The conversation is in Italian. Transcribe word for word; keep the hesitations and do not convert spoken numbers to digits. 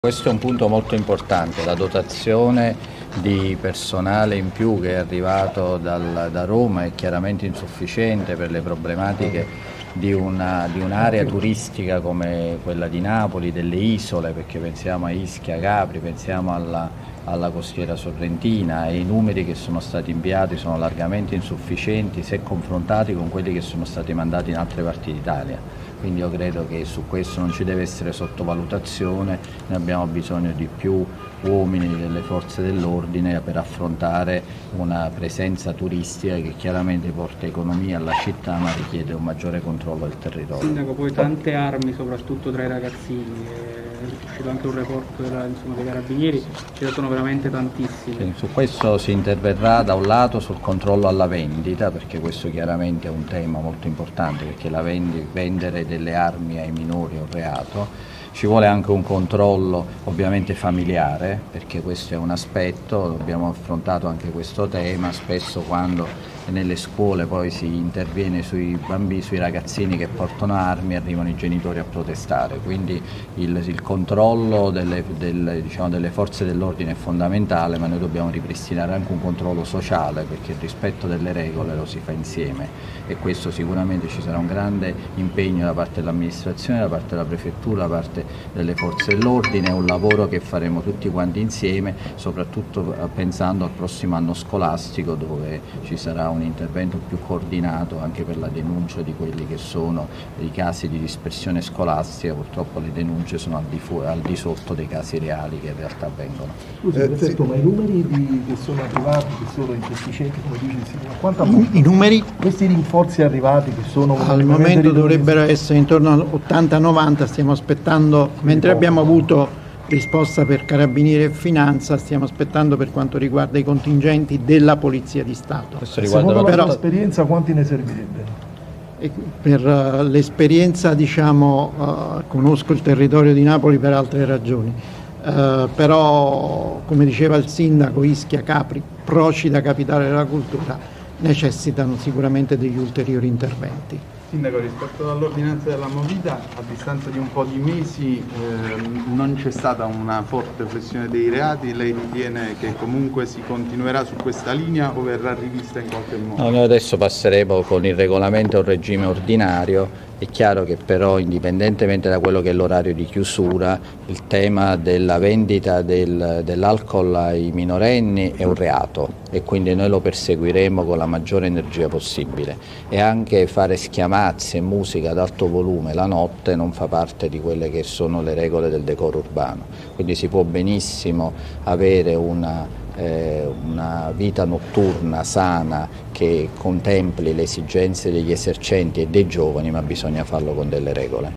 Questo è un punto molto importante, la dotazione di personale in più che è arrivato dal, da Roma è chiaramente insufficiente per le problematiche di, una, di un'area turistica come quella di Napoli, delle isole, perché pensiamo a Ischia, Capri, pensiamo alla, alla costiera sorrentina, e i numeri che sono stati inviati sono largamente insufficienti se confrontati con quelli che sono stati mandati in altre parti d'Italia. Quindi io credo che su questo non ci deve essere sottovalutazione, noi abbiamo bisogno di più uomini delle forze dell'ordine per affrontare una presenza turistica che chiaramente porta economia alla città ma richiede un maggiore controllo del territorio. Sindaco, poi tante armi soprattutto tra i ragazzini, è uscito anche un report della, insomma, dei carabinieri, ce ne sono veramente tantissimi. Sì, su questo si interverrà da un lato sul controllo alla vendita, perché questo chiaramente è un tema molto importante, perché la vendi, vendere delle armi ai minori è un reato. Ci vuole anche un controllo ovviamente familiare, perché questo è un aspetto, abbiamo affrontato anche questo tema, spesso quando nelle scuole poi si interviene sui bambini, sui ragazzini che portano armi, arrivano i genitori a protestare, quindi il, il controllo delle, delle, diciamo, delle forze dell'ordine è fondamentale, ma noi dobbiamo ripristinare anche un controllo sociale, perché il rispetto delle regole lo si fa insieme e questo sicuramente ci sarà un grande impegno da parte dell'amministrazione, da parte della prefettura, da parte delle forze dell'ordine, è un lavoro che faremo tutti quanti insieme, soprattutto pensando al prossimo anno scolastico dove ci sarà un intervento più coordinato anche per la denuncia di quelli che sono i casi di dispersione scolastica. Purtroppo le denunce sono al di, fu- al di sotto dei casi reali che in realtà avvengono. Scusi, eh, perfetto, sì. Ma i numeri di, che sono arrivati, che sono insufficienti, come dice il signor, quanto I, I numeri? Questi rinforzi arrivati che sono... Al momento dovrebbero essere intorno all'ottanta novanta, stiamo aspettando, sì, mentre abbiamo avuto risposta per Carabinieri e Finanza, stiamo aspettando per quanto riguarda i contingenti della Polizia di Stato. Secondo la però, esperienza quanti ne servirebbero? Per uh, l'esperienza, diciamo, uh, conosco il territorio di Napoli per altre ragioni, uh, però come diceva il sindaco, Ischia, Capri, Procida, capitale della cultura, necessitano sicuramente degli ulteriori interventi. Sindaco, rispetto all'ordinanza della movida, a distanza di un po' di mesi eh, non c'è stata una forte flessione dei reati, lei ritiene che comunque si continuerà su questa linea o verrà rivista in qualche modo? No, noi adesso passeremo con il regolamento a un regime ordinario. È chiaro che però, indipendentemente da quello che è l'orario di chiusura, il tema della vendita del, dell'alcol ai minorenni è un reato e quindi noi lo perseguiremo con la maggiore energia possibile, e anche fare schiamazzi e musica ad alto volume la notte non fa parte di quelle che sono le regole del decoro urbano, quindi si può benissimo avere una Eh, una vita notturna sana che contempli le esigenze degli esercenti e dei giovani, ma bisogna farlo con delle regole.